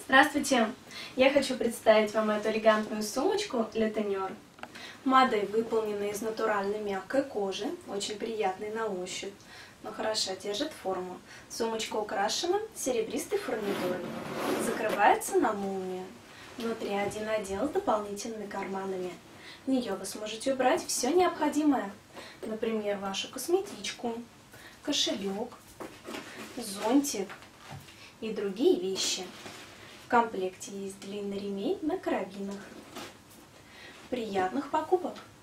Здравствуйте! Я хочу представить вам эту элегантную сумочку Le Teneur. Модель выполнена из натуральной мягкой кожи, очень приятной на ощупь, но хорошо держит форму. Сумочка украшена серебристой фурнитурой, закрывается на молнию. Внутри один отдел с дополнительными карманами. В нее вы сможете убрать все необходимое, например, вашу косметичку, кошелек, зонтик и другие вещи. В комплекте есть длинный ремень на карабинах. Приятных покупок!